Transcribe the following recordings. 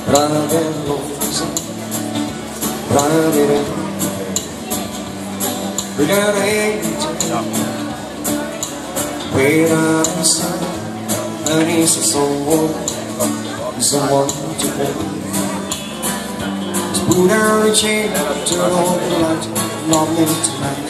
riding lonesome, riding in. We got angels wait outside, and he's someone to hold. Put down the chain, turn on the light, not me tonight.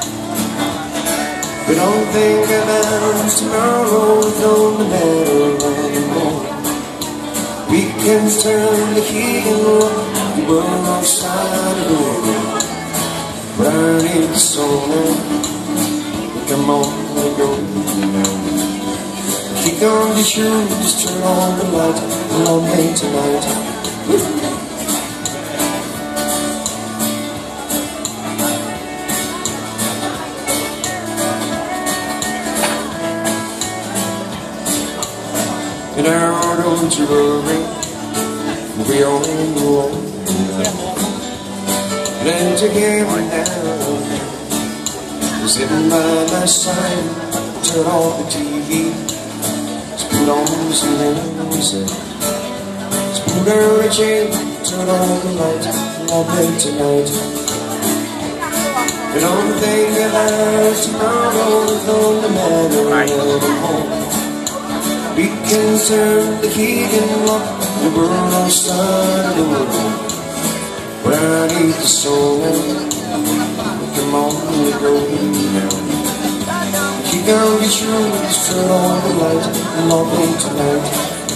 We don't think about tomorrow, don't matter anymore. We can turn the heat and rock the world outside the door. But I need the soul now, come on and go. Kick on the shoes, turn on the light, not me tonight. And now don't you worry, we all know. And together now, sitting by my side, turn off the TV, just put on some music. Just put down the chain, turn on the light, all day tonight. And don't think about tomorrow, don't matter anymore. We can turn the heat and lock the world outside the door. But I need the soul now, come on and go now. Kick out your shoes, turn on the light, and I'll play tonight.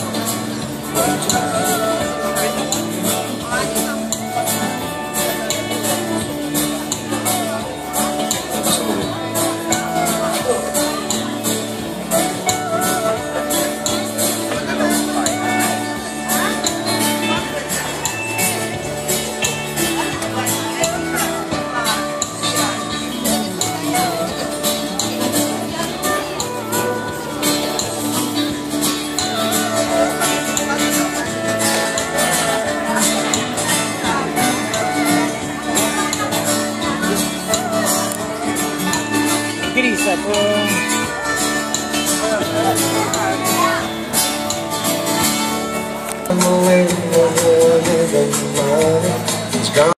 Grisa po. I'm away,